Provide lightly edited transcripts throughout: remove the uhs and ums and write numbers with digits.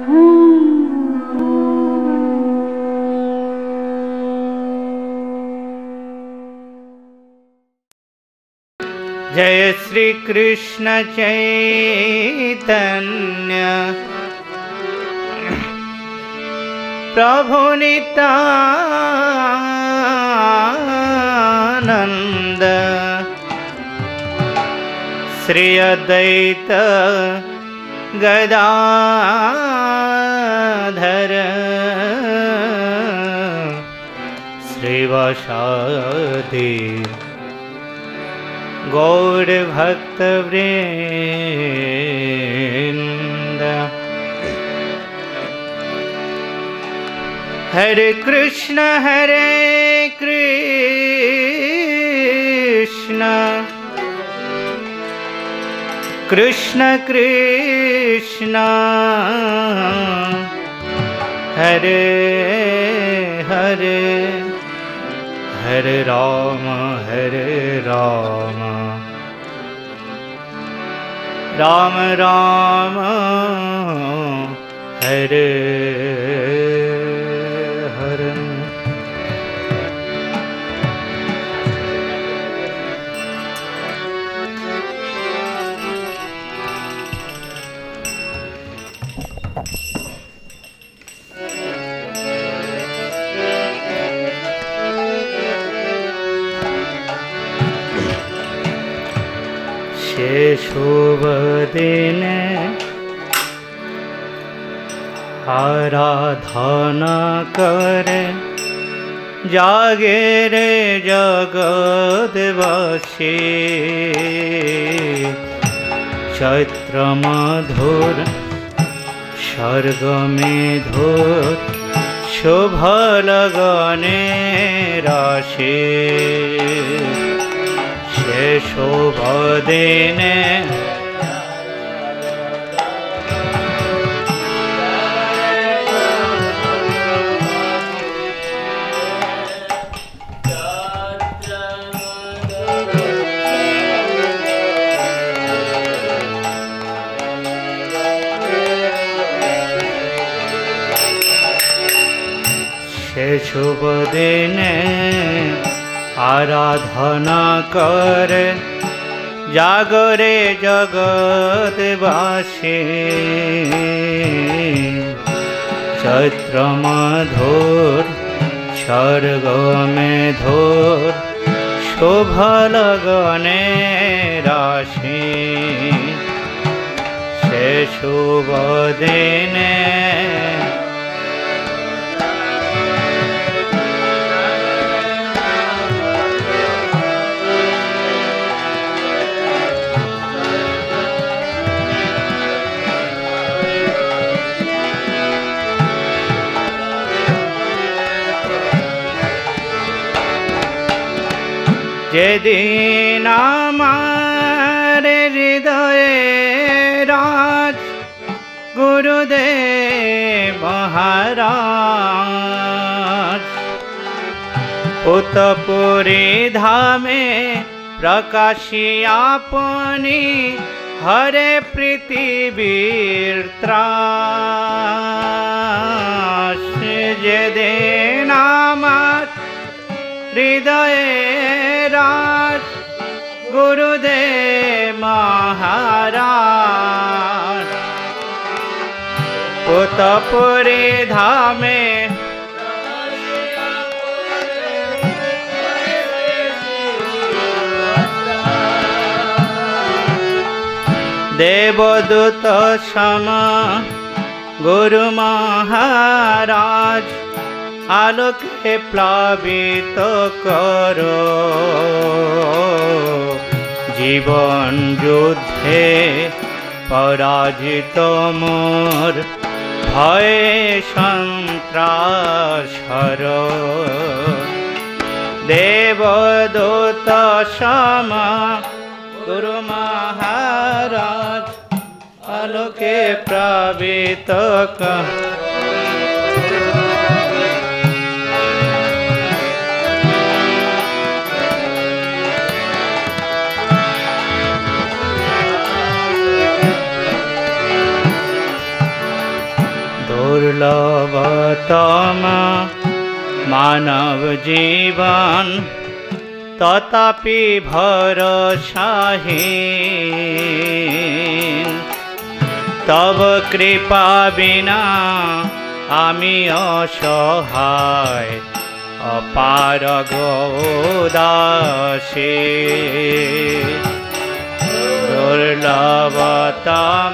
जय श्री कृष्ण चैतन्य प्रभु नित्यानंद श्री अद्वैत गदाधर श्रीवासादि गौर भक्त वृंद। हरे कृष्ण कृष्ण कृष्ण हरे हरे हरे राम राम राम हरे हरे। शुभ दिन आराधना कर जागे रे जगतवासी। चैत्र मधुर स्वर्ग में धुर शुभ लगने राशि। शुभ दिन शुभ दिन आराधना कर जागरे जगतवासी। चैत्र मधुर स्वर्ग में धुर शुभ लगने राशि। से शुभ दिन যেদিন আমার হৃদয়ে রাজ গুরুদেব মহারাজ পুতপুরী ধামে প্রকাশিয়া আপনি হরে পৃথিবীর ত্রাস। যেদিন আমার হৃদয়ে রাজ গুরুদেব মহারাজ পুতপুরী ধামে देवदूत सम गुरु महाराज आलोके प्लावित करो जीवन युद्धे पराजित मोर भय सन्त्रास हरो। देवदूत सम गुरु महाराज आलोके प्लावित প্রিয়তম মানব জীবন তথাপি ভরসাহীন তব কৃপা বিনা আমি অসহায় অপারগ উদাসী দুর্লভতম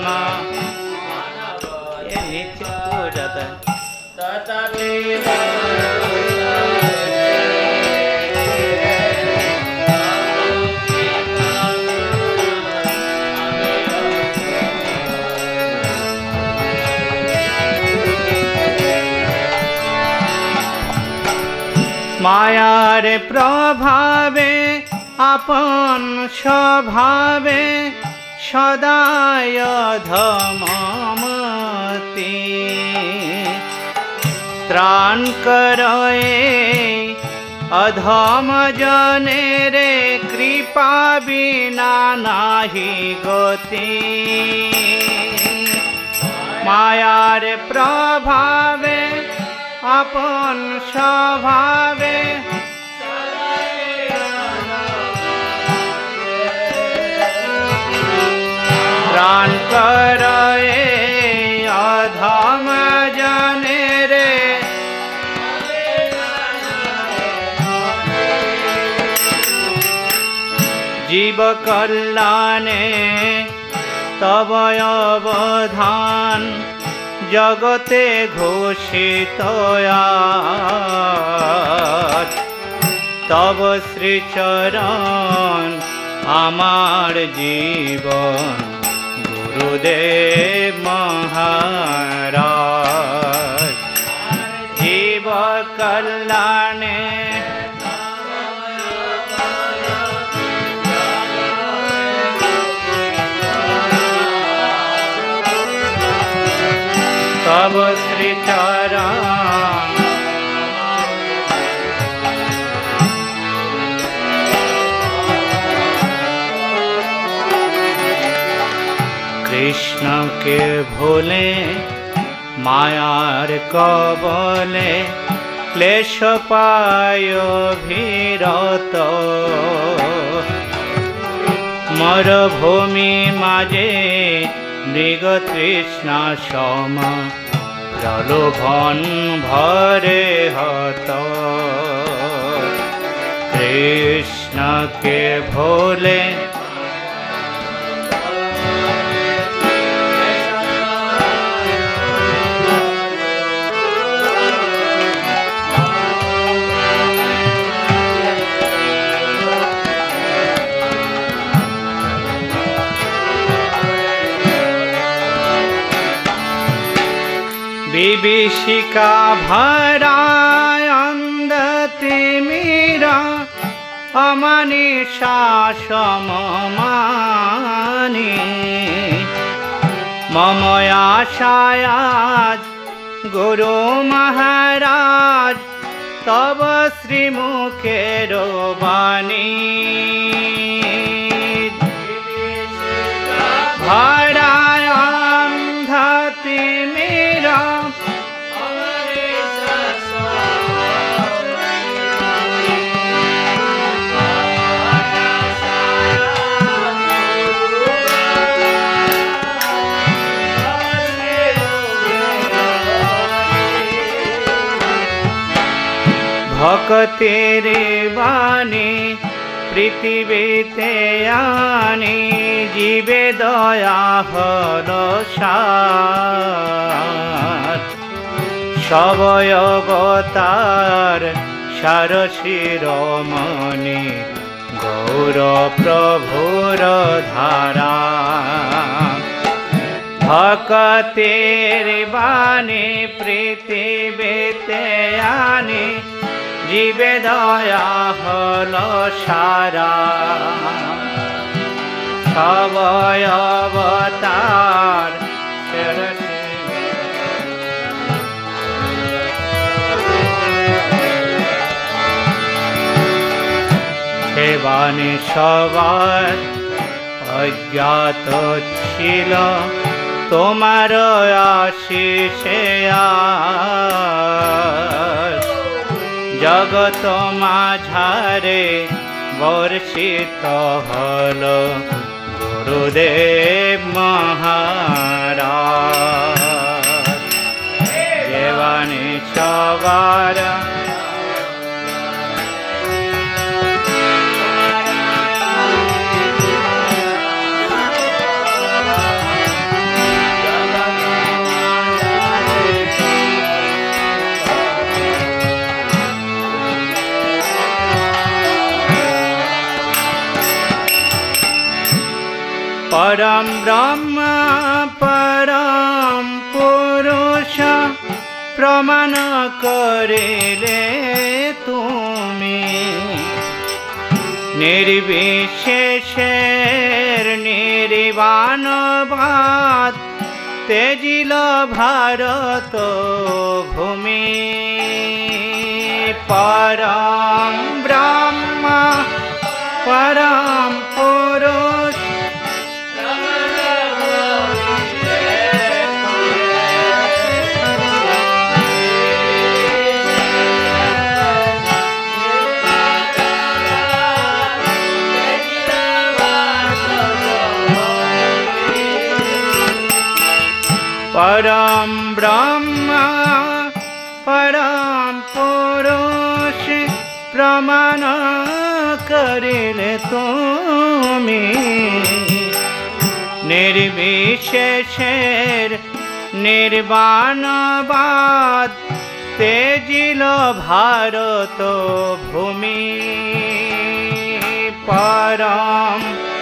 মায়ার প্রভাবে আপন স্বভাবে সদায় ধমমতি ত্রাণ করয়ে অধম জনের কৃপা বিনা নাহি গতি মায়ার প্রভাবে আপন স্বভাবে ত্রাণ করয়ে অধম জনের জীব কল্যাণে তব অবধান জগতে ঘোষিত তব শ্রীচরণ আমার জীবন গুরুদেব মহারাজ জীব কল্যাণে তব শ্রীচরণ কৃষ্ণকে ভুলে মায়ার কবলে ক্লেশ পায় ভিরত মরভূমি মাঝে মৃগ তৃষ্ণা সম প্রলোভন ভরে হত কৃষ্ণকে ভোলে विभीषिका भरा अंध तिमिरा अमनीषा सममानी मम आशायाज गुरु महाराज तब श्रीमुखेर बाणी भरा अंध तिमिरा भक्तेर बाणी पृथिवीते आनी जीवे दया हल सार सवय अवतार सार शिरोमणि गौर प्रभुर धारा भक्तेर बाणी पृथिवीते आनी जीवे दया हल सारा सवय अवतार हे बाणी सवार अज्ञात छिल তোমার আশিসে জগৎ মাঝারে বর্ষিত হল গুরুদেব মহারাজ। দেবানি সবার परम ब्रह्म परम पुरुष प्रमाण करेले तुमी निर्विशेषेर निर्वाण भात तेजिल भारत भूमि। परम ब्रह्म परम पुरुष परम ब्रह्म परम पुरुष प्रमाण करेले तुमी निर्विशेषेर निर्वाणवाद तेजिल भारत भूमि। परम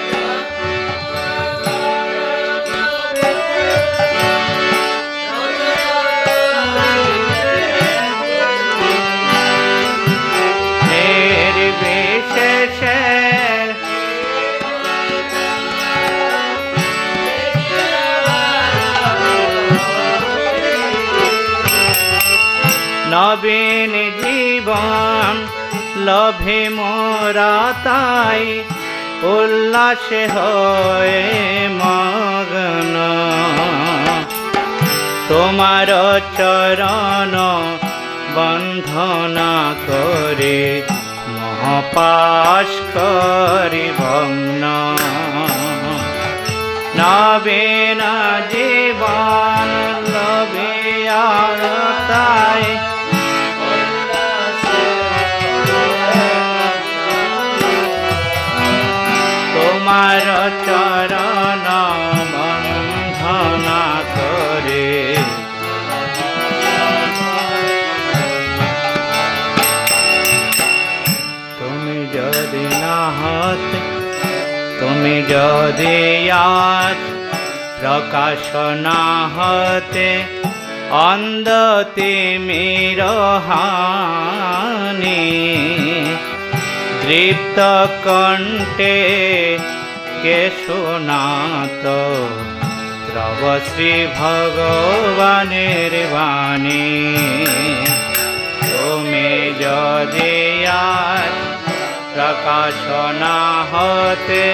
नवीन जीवन लभे मोरा ताई उल्लासे होए मगन। तोमार चरण बंधना करे महापाश करि भग्न। नवीन जीवन लभे ताई তোমার চরণ বন্ধনা করে। তুমি যদি না হতে তুমি যদি আজ প্রকাশ না হতে অন্ধ তিমির হানি দৃপ্ত কণ্ঠে কে শোনাত ত্রব শ্রী ভগবানের বাণী। তুমি যদি আজ প্রকাশ না হতে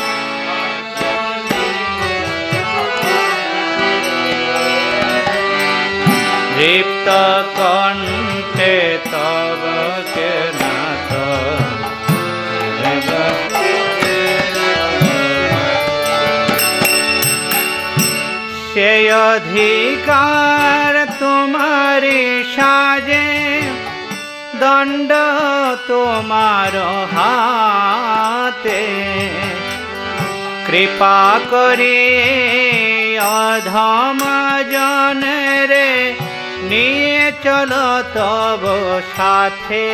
দৃপ্ত কণ্ঠে তব কে নাথ সে অধিকার তোমারি সাজে দণ্ড তোমার হাতে। কৃপা করে অধম জনরে নিয়ে চলো তব সাথে।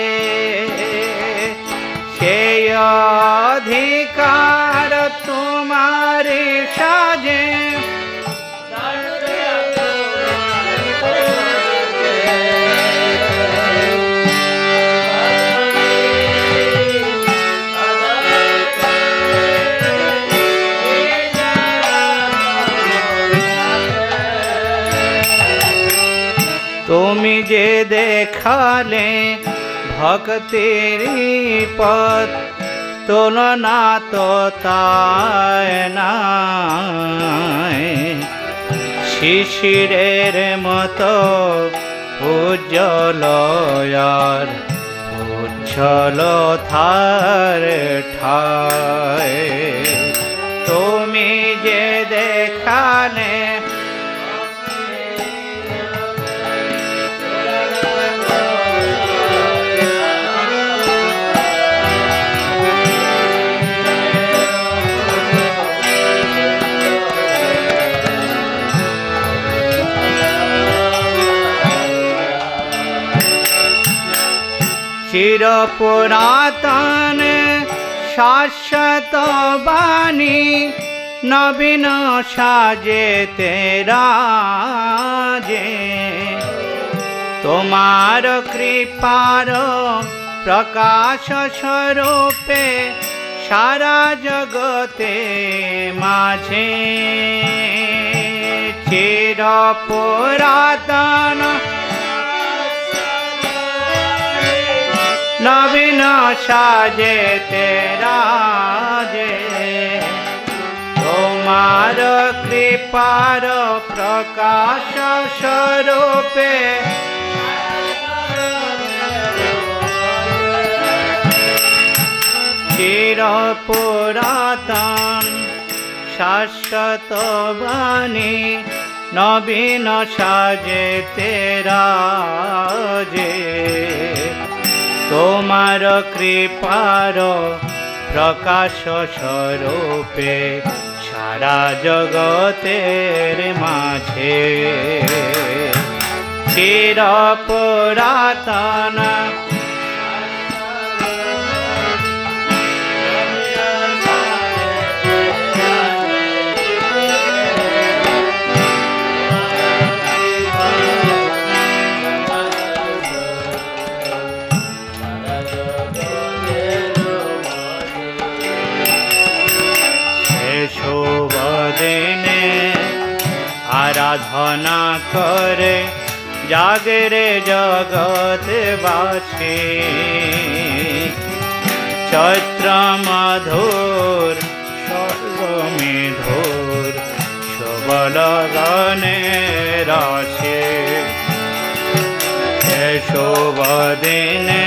সেই অধিকার তোমারি সাজে তুমি যে দেখালে ভক্তির পথ তুলনা তো তাই নাই। শিশিরের মতো উজ্জ্বল আর উজ্জ্বল থার ঠায় তুমি যে দেখালে চির পুরাতন শাশ্বত বাণী নবীন সাজে তেরা যে তোমার কৃপার প্রকাশ স্বরূপে সারা জগতে মাঝে চির পুরাতন নবীন সাজে তেরা যে তোমার কৃপার প্রকাশ স্বরূপে চির পুরাতন শাশ্বত বাণী নবীন সাজে তেরা যে তোমার কৃপার প্রকাশ স্বরূপে সারা জগতের মাঝে চির পুরাতন দিনে আরাধনা করে জাগরে জগৎবাসী চৈত্র মধুর সর্বমেধুর সবল গানে রাশে শুভ দিনে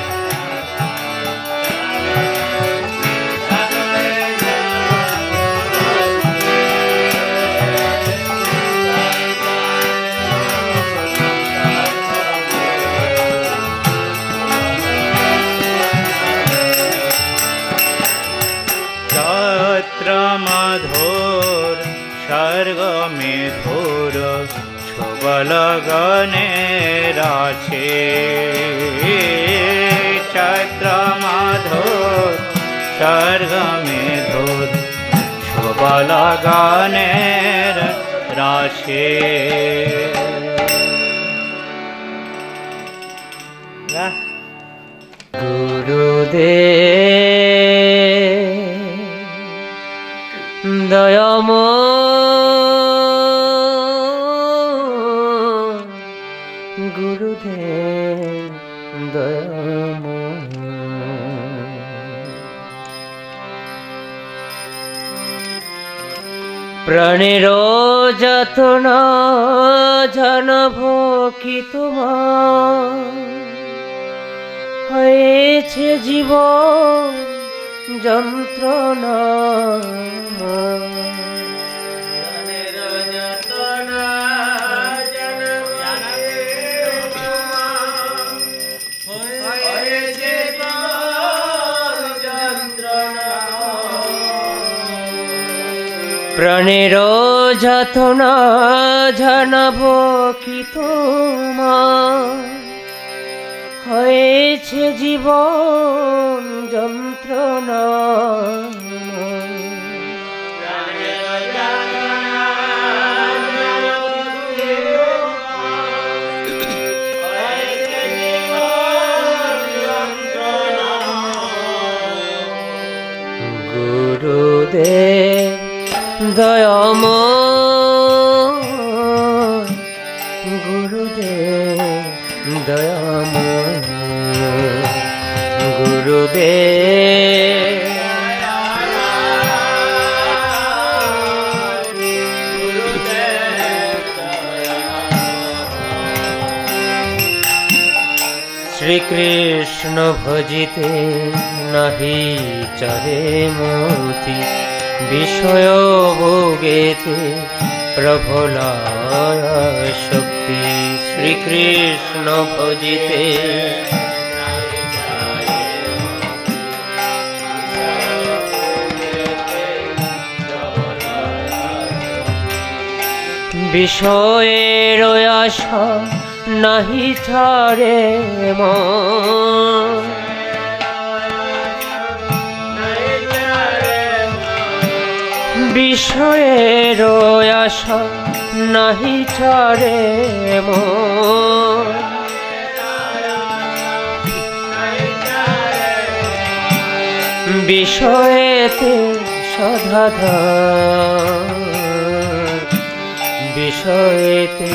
মধুর স্বর্গ মেধুর সবল গনে রাছে চৈত্র মধুর স্বর্গ মেধুর সবল গনের রাশে গুরুদেব দয়াম গুরুদেব দয়াম প্রাণের যতন জানব কি তোমার হয়েছে জীবন যন্ত্রণা প্রাণের যাতনা জানাব কি তোমার হয়েছে জীবন যন্ত্রণা গুরুদেব দয়াময় গুরুদেব দয়াময় গুরুদেব শ্রীকৃষ্ণ ভজিতে নাহি চারে মতি, বিষয় ভোগেতে প্রভলায় শক্তি। শ্রীকৃষ্ণ ভজিতে বিষয়ের আশা নাহি ছাড়ে মন, বিষয়ের আশা নাহি ছাড়ে মন, বিষয়েতে সদাধার, বিষয়েতে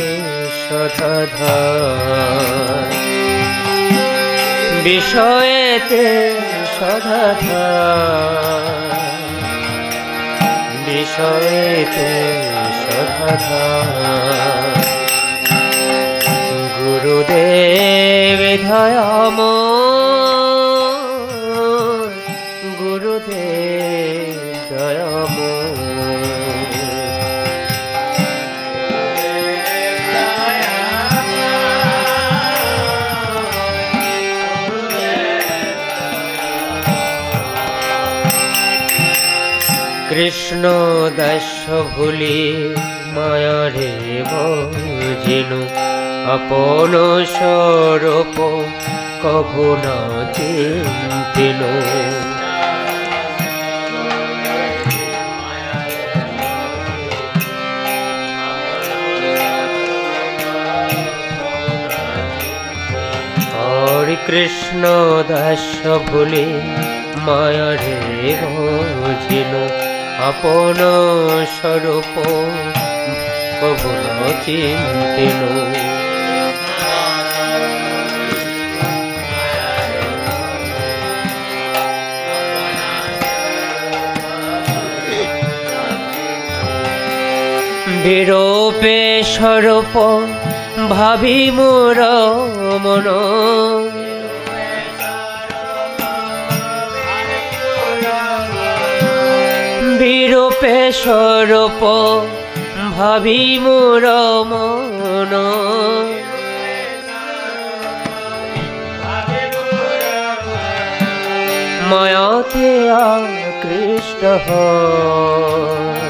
সদাধার, বিষয়েতে সদাধার, বিষয়েতে সদাধার। গুরুদেব দয়াময়, গুরুদেব দয়াময়। কৃষ্ণ দাস ভুলি মায়ারে ভজিনু, আপন স্বরূপ কভু না চিন্তিনু। হরে কৃষ্ণ দাস ভুলি মায়ারে ভজিনু, আপন স্বরূপ কভু না চিন্তিনু। বিরূপে স্বরূপ ভাবি মোর মন, বিরূপে স্বরূপ ভাবি মোর মন, মায়াতে আকৃষ্ট হয়,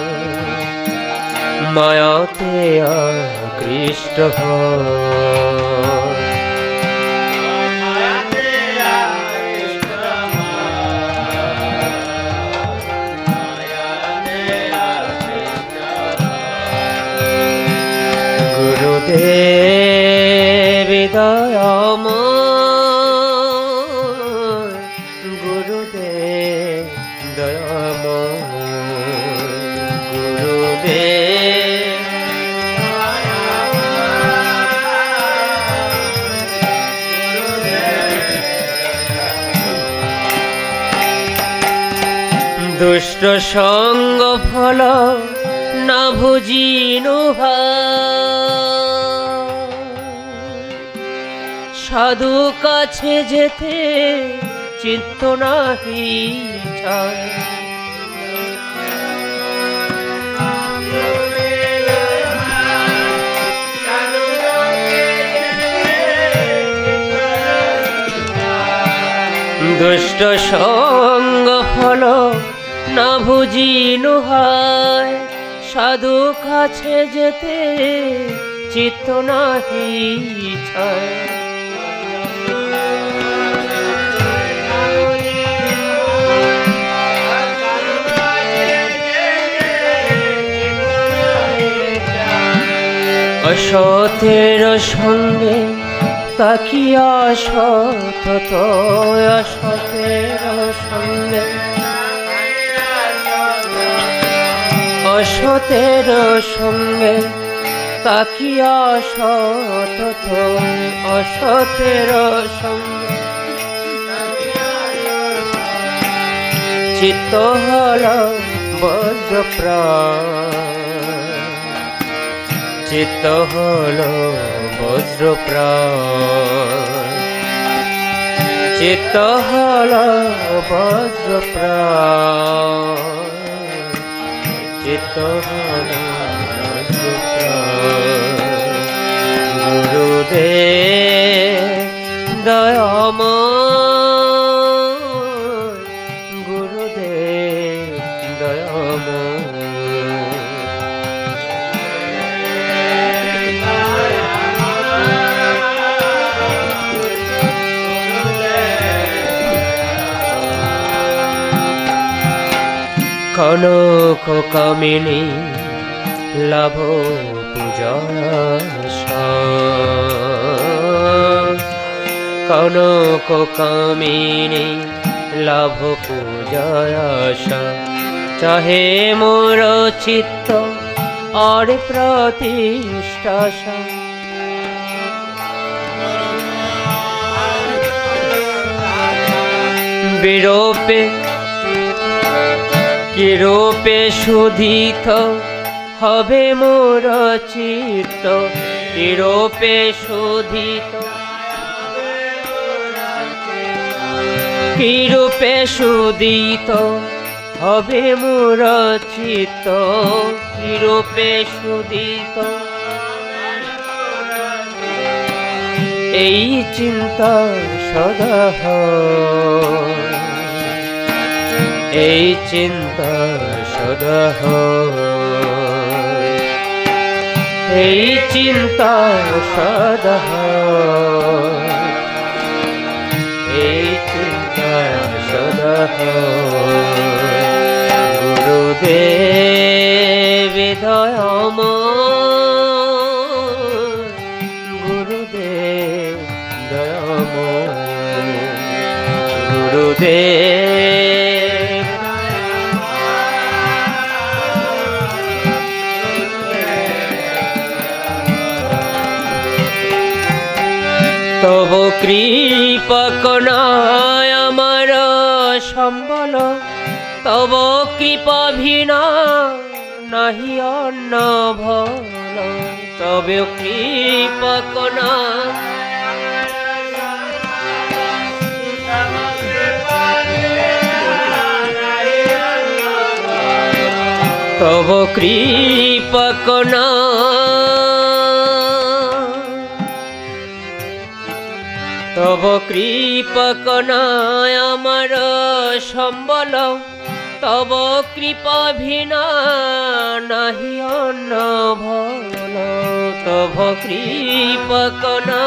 মায়াতে আকৃষ্ট হয়। গুরুদেব দয়াময়, গুরুদেব দয়াময়, গুরুদেব দুষ্ট সঙ্গ ফল না ভুজিনু সাধু কাছে যেতে চিত্ত নাহি চায়। দুষ্ট সঙ্গ ফল না ভুজিনু হয়, সাধু কাছে যেতে চিত্ত নাহি চায়। অসতের সঙ্গে তাকিয়া সত, অসতের সঙ্গে, অসতের সঙ্গে তাকিয়া সত, অসতের সঙ্গে চিত্ত হল বজ্রপ্রাণ, চিত্ত হল বজ্রপ্রাণ। চিত্ত হল বজ্রপ্রাণ, চিত্ত হল বজ্রপ্রাণ। গুরুদেব দয়াময়, গুরুদেব দয়াময়। কনক কামিনী লাভ পূজাশা, কনক কামিনী লাভ পূজাশা। চাহে মোর চিত্ত আর প্রতিষ্ঠা, বিরূপে কিরূপে শুধিত হবে মোর চিত্ত, কিরূপে শুধিত, কিরূপে শুধিত হবে মোর চিত্ত, কিরূপে শুধিত। এই চিন্তা সদা হয়, এই চিন্তা সদা হয়, এই চিন্তা সদা হয়, এই চিন্তা সদা হয়। গুরুদেব দয়াময়, গুরুদেব দয়াময়, গুরুদেব তব কৃপা কণায় আমার সম্বল, তব কৃপা ভিনা নাহি অন্য ভল, তব কৃপা কণা তব কৃপা কণা, তব কৃপা কণায় আমার সম্বল, তব কৃপা ভিনা নাহি অন্য ভল, তব কৃপা কণা।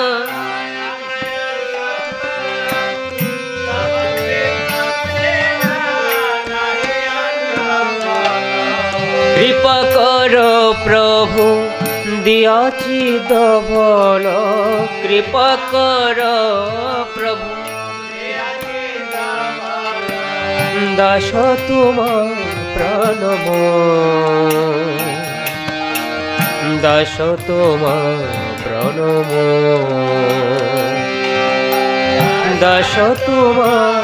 কৃপা কর প্রভু দিয়াছি দবল, কৃপা কর প্রভু দাস তোমার প্রণময়, দাস তোমার প্রণময়, দাস তোমার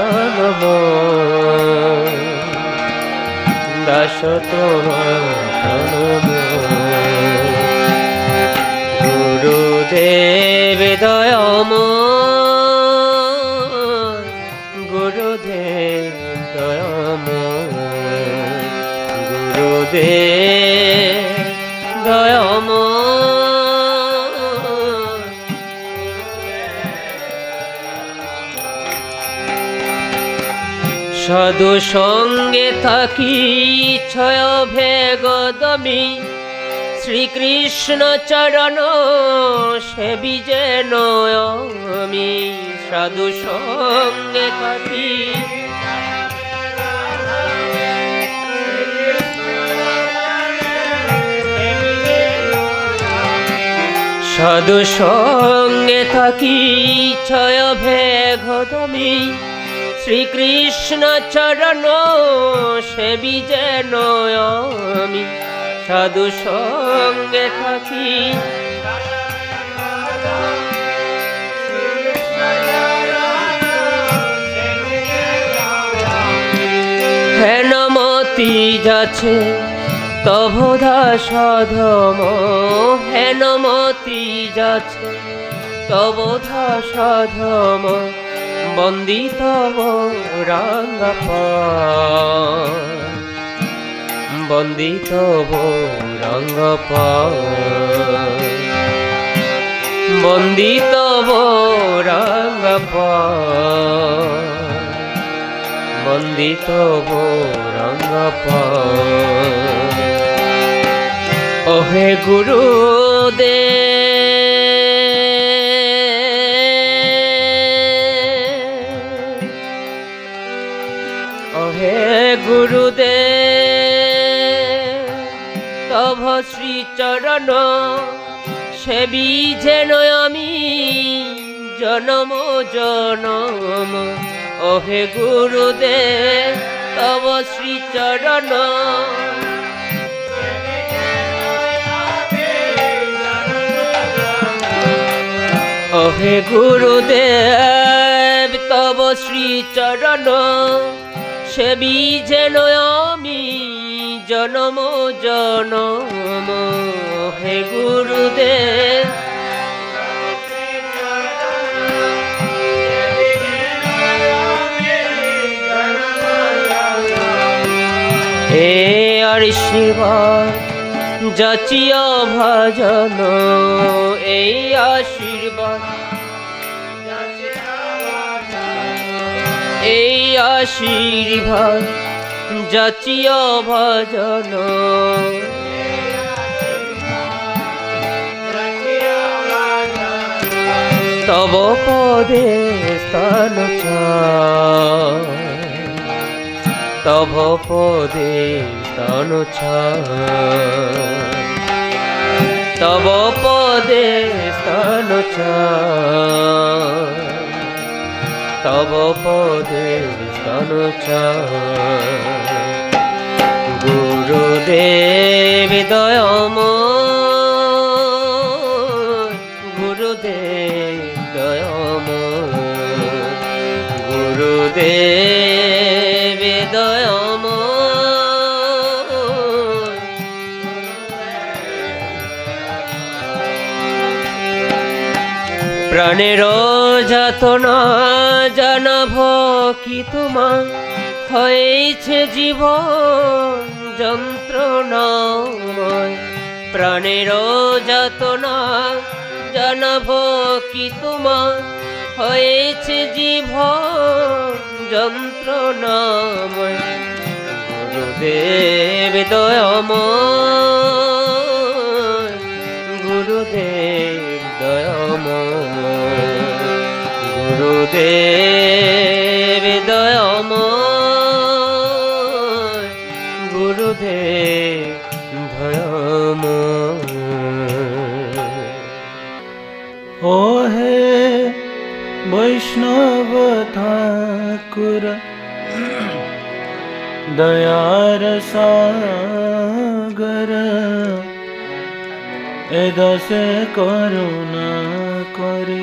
প্রণময়, দাস তোমার প্রণময়। গুরুদেব দয়াময়, গুরুদেব দয়াময়, গুরুদেব দয়াময়। সাধু সঙ্গে থাকি ছয় ভেগদমি, শ্রীকৃষ্ণ চরণ সেবি যেন আমি, সাধু সঙ্গে থাকি সাধু সঙ্গে থাকি ছয় ভেগদমি, শ্রীকৃষ্ণ চরণ সেবি যেন আমি, সাধু সঙ্গে থাকি হেনমতি যাচ্ছে তবধা সাধম, হেনমতি যাচ্ছে তবধা সাধম, বন্দিত রঙ্গপাল, বন্দিত রঙ্গপাল, বন্দিত রঙ্গপাল, বন্দিত রঙ্গপাল। ওহে গুরুদেব, ওহে গুরুদেব, তব শ্রীচরণ সেবি যেন আমি জনম জনম। ওহে গুরুদেব, তব শ্রীচরণ ওহে গুরুদেব, তব শ্রীচরণ সেবি যেন আমি জনম জনম। হে গুরুদেব, হে আশীর্বাদ যাচিয়া ভজন, এই আশীর্বাদ, এই আশীর্বাদ যাচিয়া ভজন। তব পদে স্থান চাই, তব পদে স্থান চাই, তব পদে স্থান চাই, তব পদে স্থান চাই। গুরুদেব দয়াময়, গুরুদেব দয়াময়, গুরুদেব দয়াময়। প্রাণের যাতনা জানাব কি তোমার, হয়েছে জীবন যন্ত্রণাময়। প্রাণের যাতনা জানাব কি তোমার, হয়েছে জীবন যন্ত্রণাময়। গুরুদেব দয়াময়, গুরুদেব দয়াময়, গুরুদেব দয়াময়, গুরুদেব দয়াময়। ও হে বৈষ্ণব ঠাকুর, দয়ার সাগর, এ দশে করুণা করে।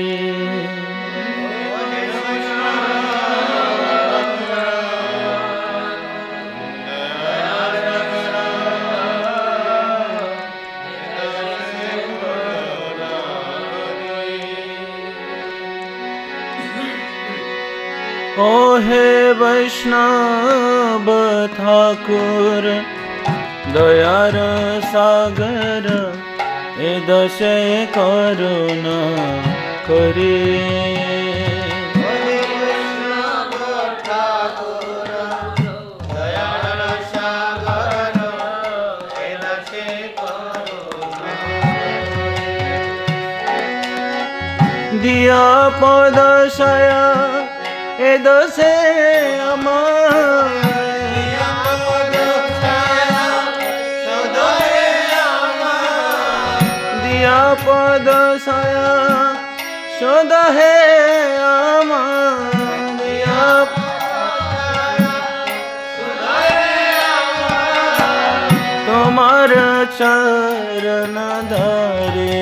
ও হে বৈষ্ণব ঠাকুর, দয়ার সাগর, এ দশে করুণা করে। দিয়া পদশয়া এ দশে আমার, দিয়া পদশয়া সদ হে আমার, দিয়া তোমার চরণ ধরে।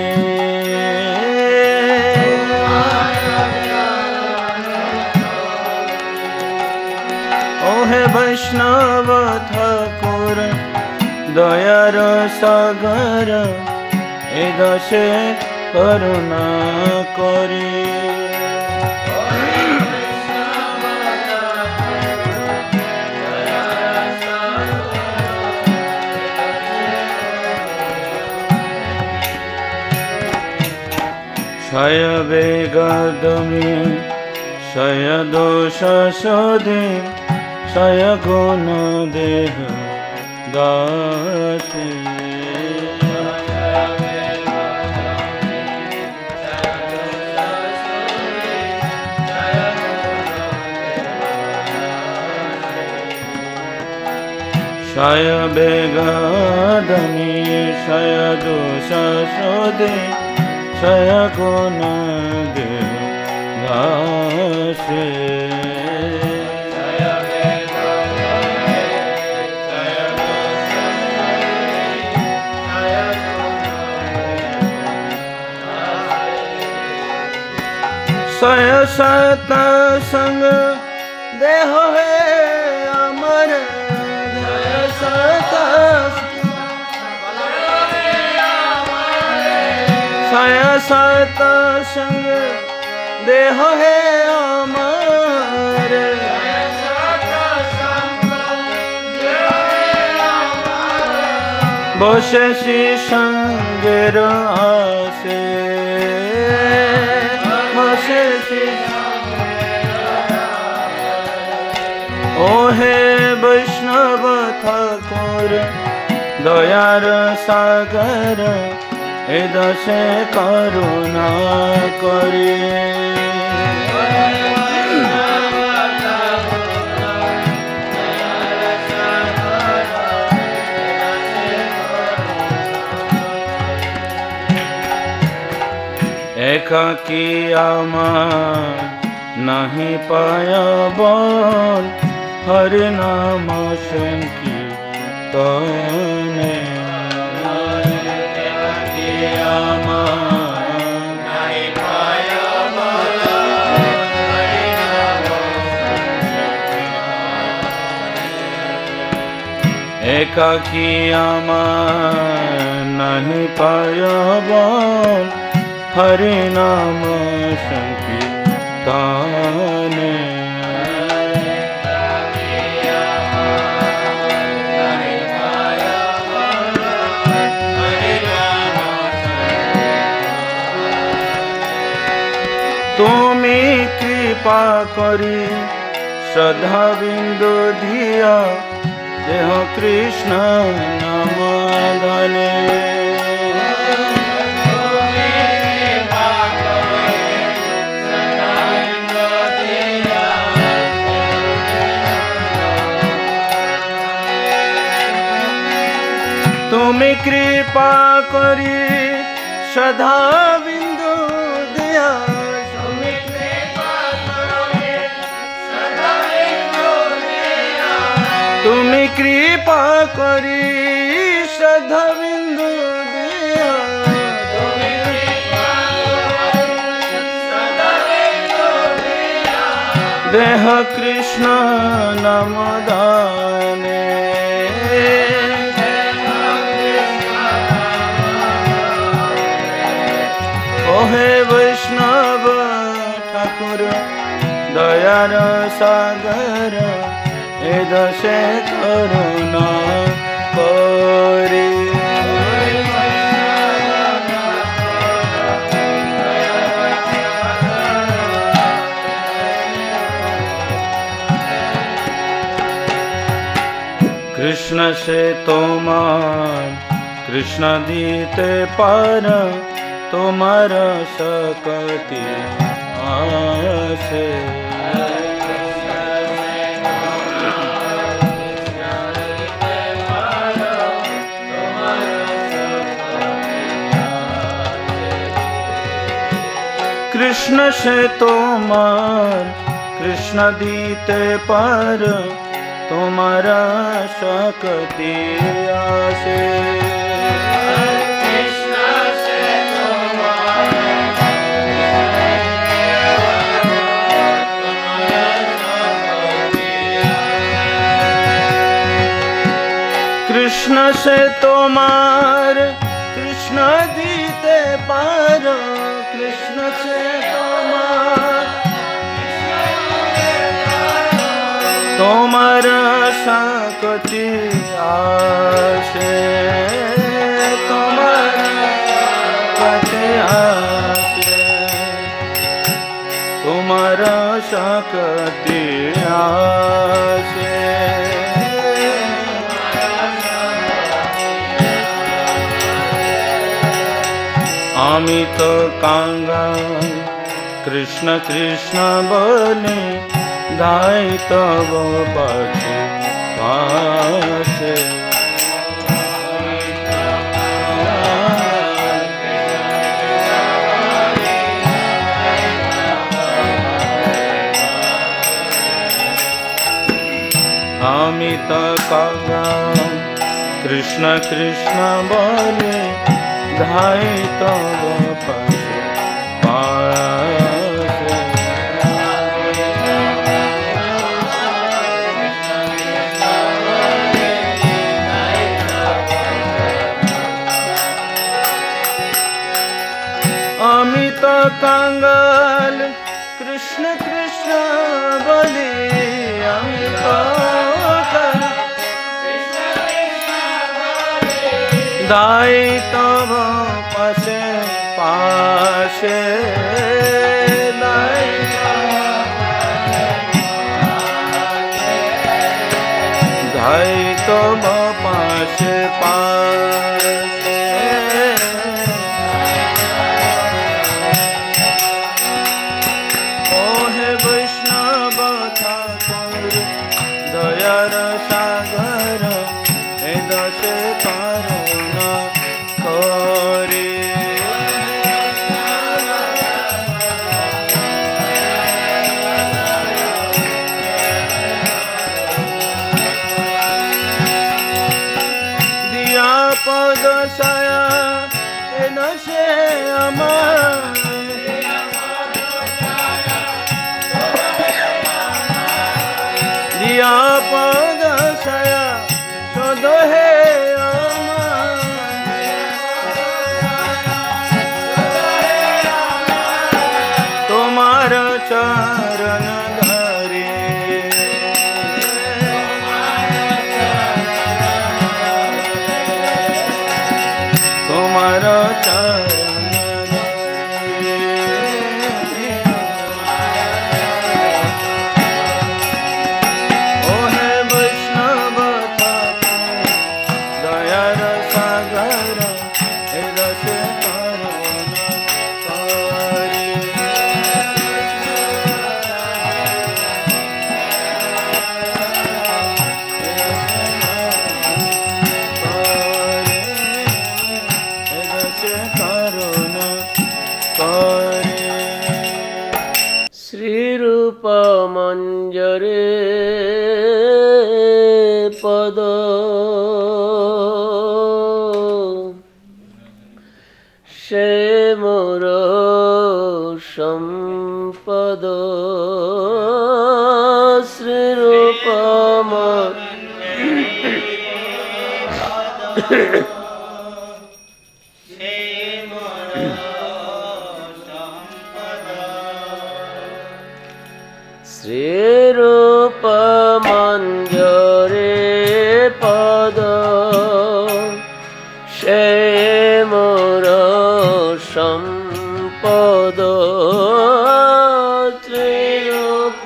হে বৈষ্ণব ঠাকুর, দয়ার সাগর, এ দশে করুণা করে। क्षय बेगदमी क्षय दोष शोधे क्षय गुण देह दासे क्षय बेगदमी क्षय दोष शोधे क्षय गुण देह दासे क्षय सत संग देह है अमर क्षय सत क्षय सत संग देह है अमर बशेषी संगेर आसे ओहे वैष्णव ठाकुर दयार सागर ए दशे करुणा करे एकाकी आमान नहीं पाया बोल हरि नाम संकीर्तने एकाकी आमान नहीं पाया बोल हरि नाम संकीर्तने एकाकी आमान नहीं पाया बोल हरि नाम संकीर्तने तुमी कृपा करी श्रद्धा बिंदु दिया देह कृष्ण नाम धने तुमी कृपा करी श्रद्धा बिंदु दिया तुमी कृपा करी श्रद्धा बिंदु दिया देह कृष्ण नाम दाने ओहे वैष्णव ठाकुर दयार सागर ए दशे करुणा करे कृष्ण से तोमार कृष्ण दीते पार तोमार सकती आसे कृष्ण से तोमार कृष्ण दीते पार तुम्हारा शक्ति आसे कृष्ण से तोमार कृष्ण दीते पार कृष्ण से तोमार सकती आसे तोमार सकती आसे শক্তি আসে আমি তো কাঙ্গাল কৃষ্ণ কৃষ্ণ বলে গাই তব পাছে পাশে আমি তো কাঙ্গাল কৃষ্ণ কৃষ্ণ বলে ধাই তব পাশে পাশে আমি তো কাঙ্গাল কৃষ্ণ কৃষ্ণ বলি আমি তো দাই তব পাশে পাশে দাই তব পাশে পাশে ওহে বৈষ্ণব ঠাকুর দয়ার সাগর এ দশে করুণ করে দিয়া পদ ছায়া এ দশে আমার দিয়া পদ ছায়া সদ হে তোমার চরণ ধরে তোমার চরণ ওহে বৈষ্ণব ঠাকুর দয়ার সাগর এ রসে করুণ করে শ্রীরূপ মঞ্জরে পদ সে মোর সম্পদ শ্রীরূপ শ্রীরূপ মঞ্জরে পদ সে মোর সম্পদ শ্রীরূপ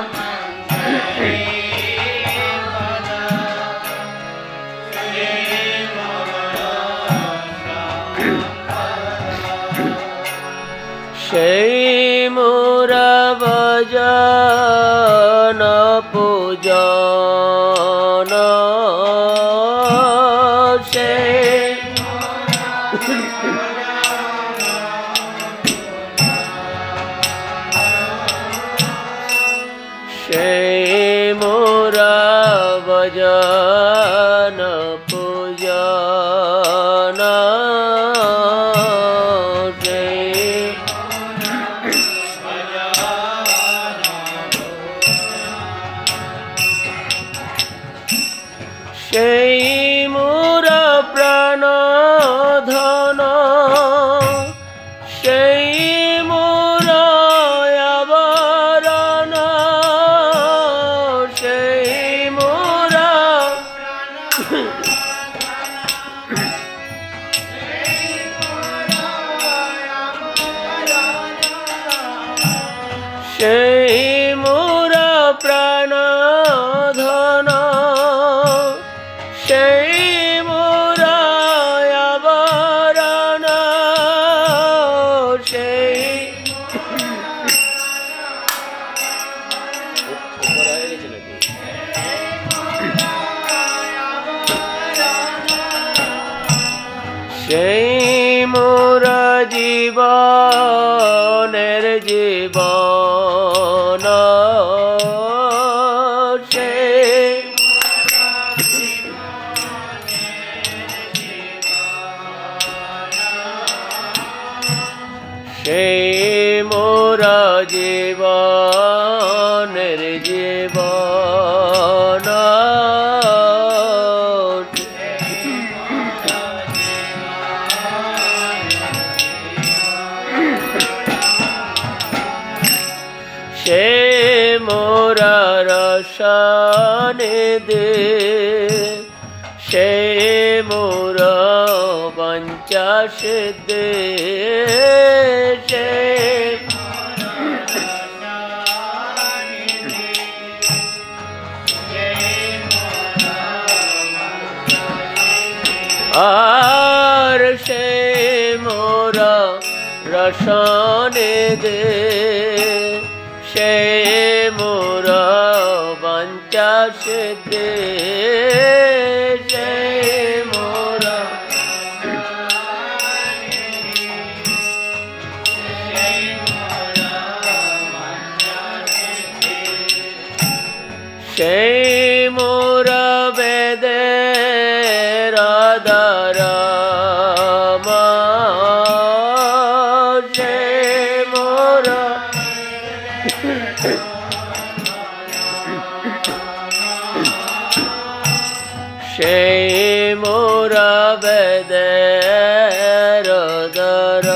সেই মোরা ভজন পূজন সেই মোরা ভজন পূজন সেই মোর প্রাণ ধন সেই মোর আবরণ সেই মোর সেই সেই মোর জীবনের জীবন সেই মোর জীবনের জীবন সে মোরা রসনে দে সে মোরা বাঞ্চা সে দে আর সে মোরা রসনে দে সে মোরা বাঞ্চা সে দে সে মোরা সেই মোরা বেদের আধার সেই মোরা বেদের আধার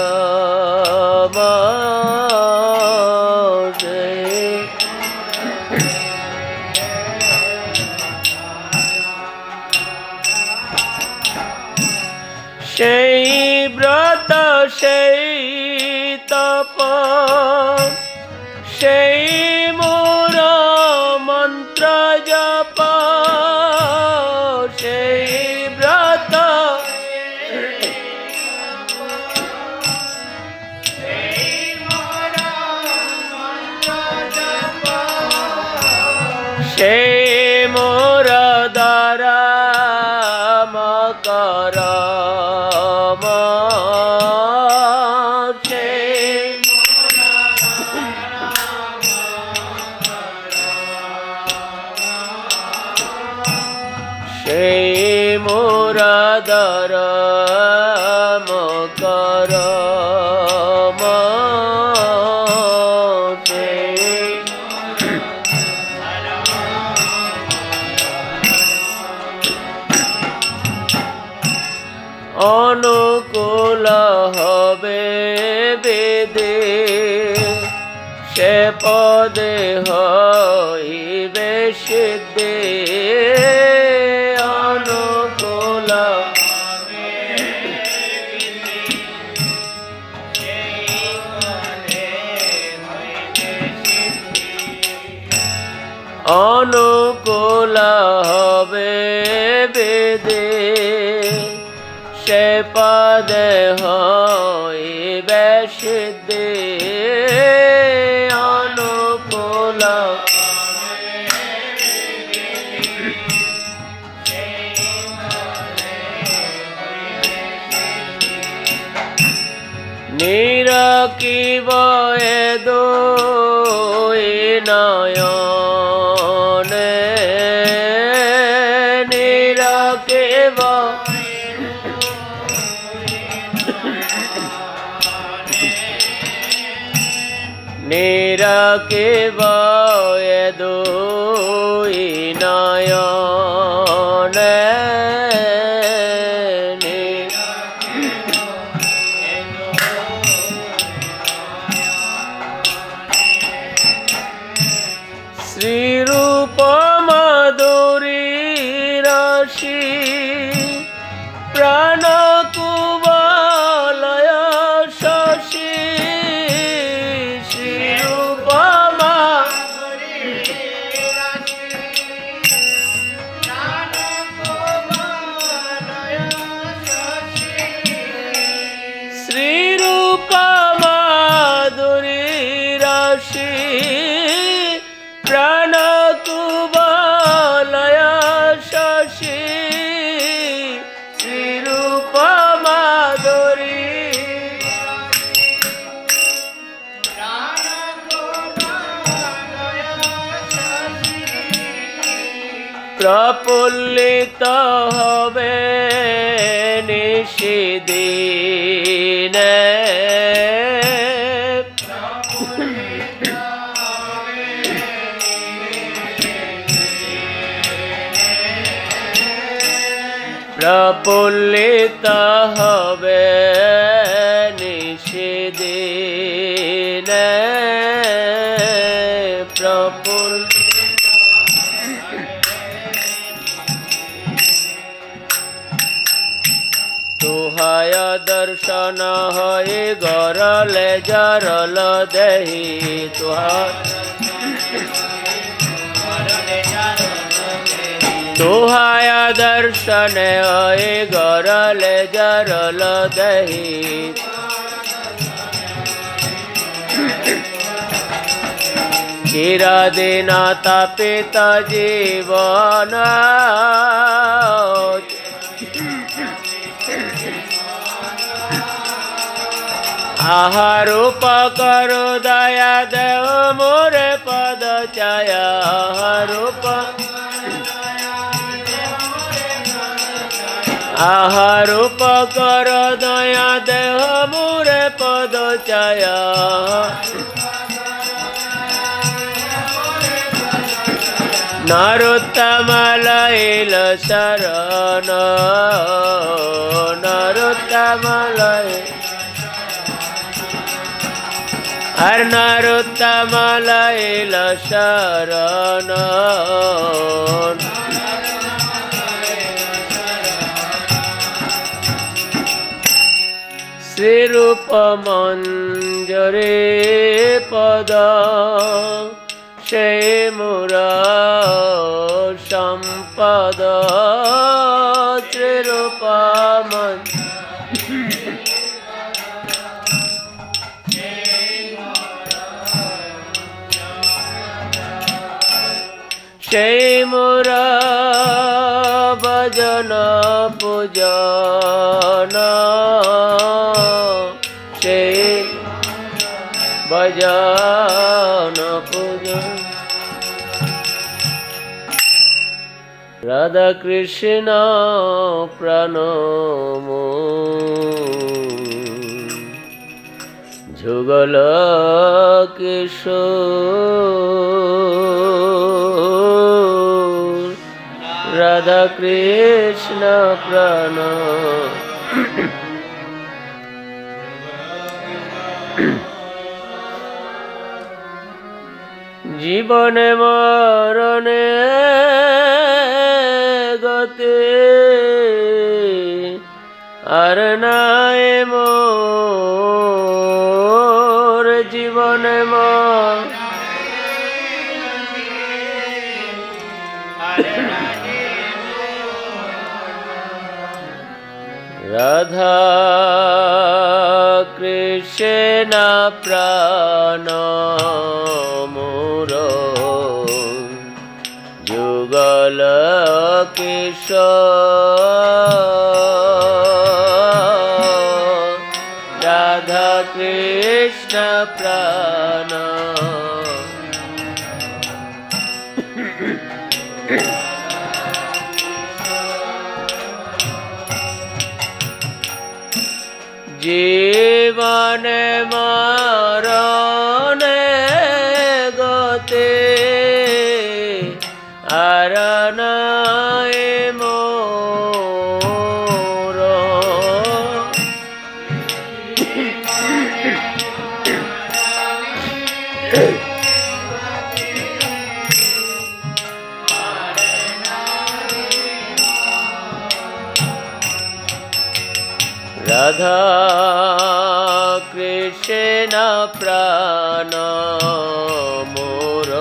সেই ব্রত সেই তপ সেই মোর মন্ত্র জপ সেই ব্রত সেই মোর দ্বারা মকর সেই মোরা দর মকর অনুকূল হবে বেদে সে পদে হইবে সিদ্ধে অনুকূল অনুকূল হবে বেদে সে পদে হইবে সিদ্ধে অনুকূল নিরকিব এ দুই নয়নে নিরকিব নিরকিব এ দুই নয়নে শ্রীরূপ মাধুরী রাশি প্রাণ কুবলয় শশী শ্রীরূপ মাধুরী প্রফুল্লিত হবে নিশিদিনে প্রফুল্লিত হবে নিশিদিনে तुहाय दर्शन होई गरले जरल देही तुहाय दर्शन होई गरले जरल देही चिरदिन तपित जीवन आहारूप करो दया देव मोरे पद छाया आहारूप करो दया देव मोरे पद छाया नरोत्तम लैल शरण नरोत्तम लैल हर नरोत्तम लैल शरण श्रीरूप मंजरे पद से मुरा संपद श्रीरूप से मुरा भजन पूजन से भजन पूजन राधा कृष्ण प्रणमो जुगल किशोर राधा कृष्ण प्रणम जीवने मरणे गते আর নাই মোর জীবনে রাধা কৃষ্ণ প্রাণ মোর যুগল কিশোর রাধা কৃষ্ণ প্রাণ জীবনে মরণে গতে আর নাই মোর রাধা কৃষ্ণ প্রাণ মোর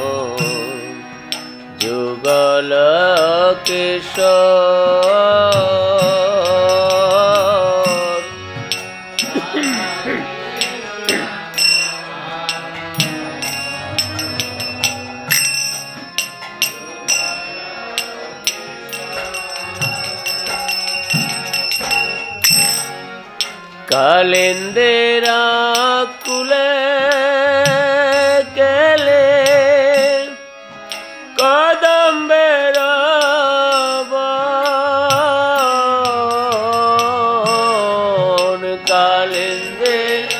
যুগল কিশোর कालिंदेरा कुले केले कदम्बेरा कालिंदी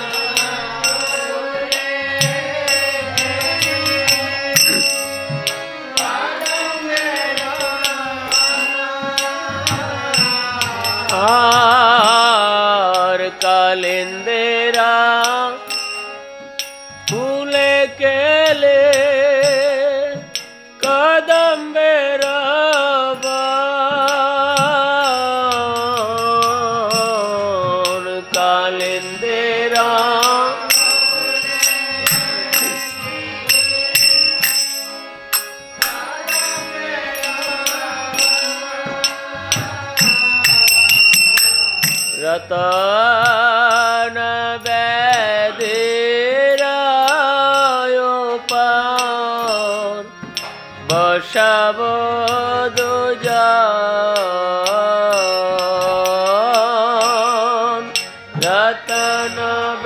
कालिंदेरा फूले केले कदम्बेरा बाण कालिंदेरा रतन बेदेरायोपान बसाव दुजान रतन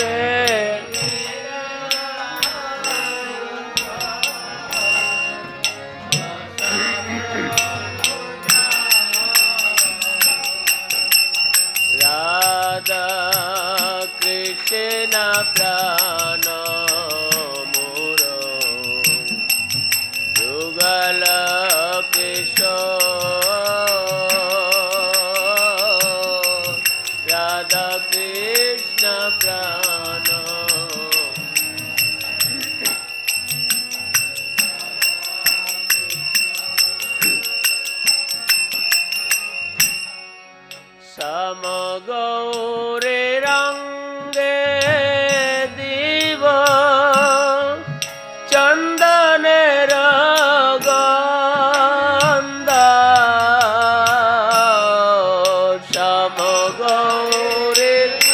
राधा कृष्ण प्राण मोर युगल किशोर राधा कृष्ण प्राण सम गौरे रंगे दीव चंदनेर गंध सम गौरे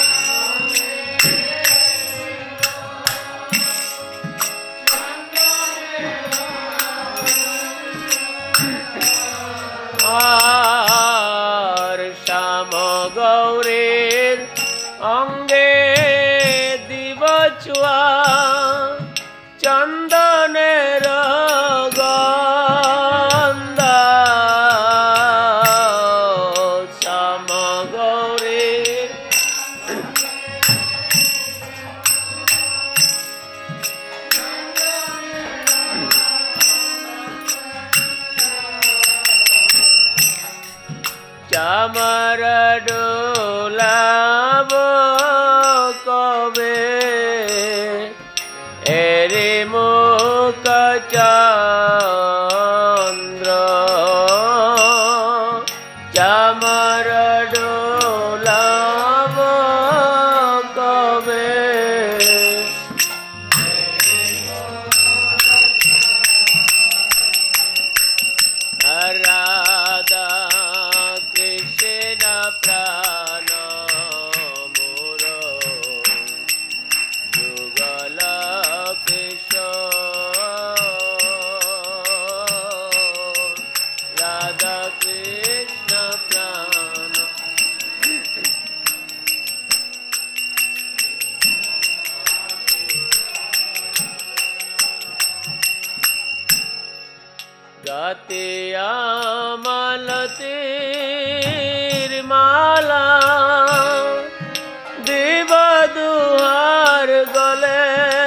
गौरीर अंगे दिवचुआ चंदनेर गंध श्याम गौरीर चामर डोलाब कबे एरे मुख चंद्र चामर डोलाब कबे राधा कृष्ण प्राण मोर युगल किशोर राधा कृष्ण प्राण गातिया मालतीर माला दिव दुहार गले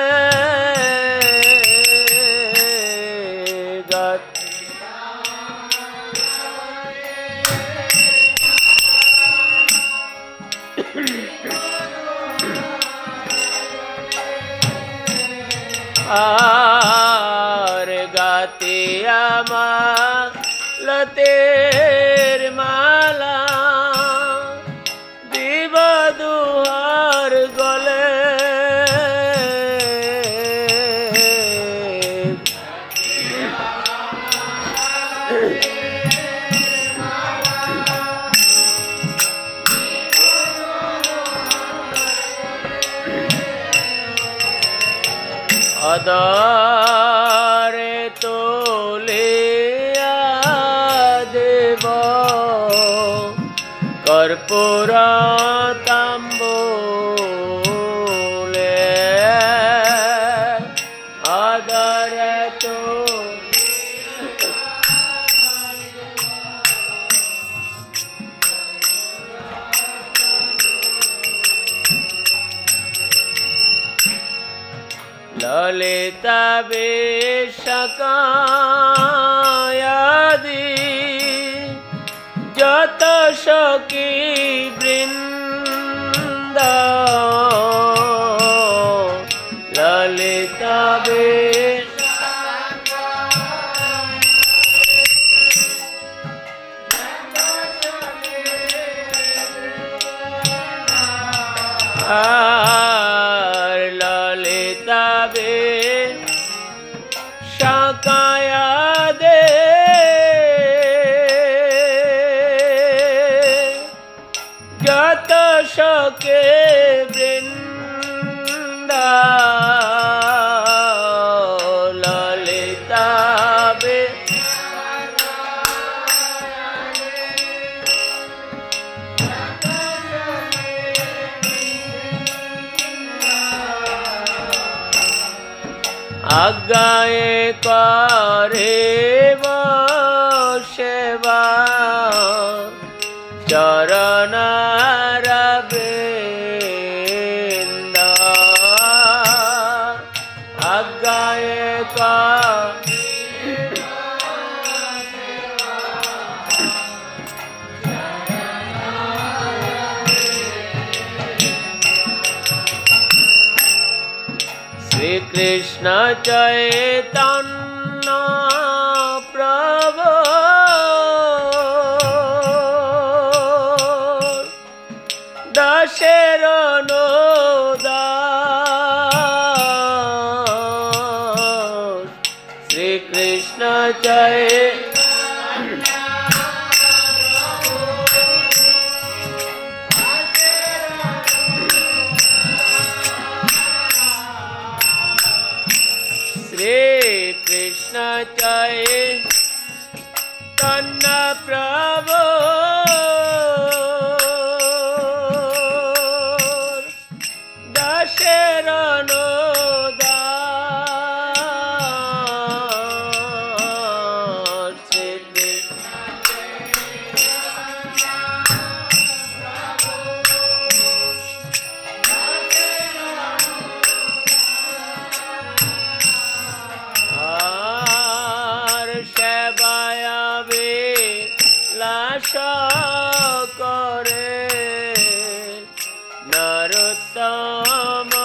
आर गातिया मालतीर माला दिव दुहार गले अदारे तोलिया देव कर्पूर तांबूले अदारे तो ललिता बेशकायादि जत सखी वृंद ललिता ललिता बेशकायादि जत सखे वृंद ललिता आज्ञाए करे सेवा चरणरविंद आज्ञाए श्री कृष्ण चैतन्य प्रभु दासेर दास श्री कृष्ण श्री कृष्ण चैतन्य प्रभु दासेर दास श्री करे नरोत्तम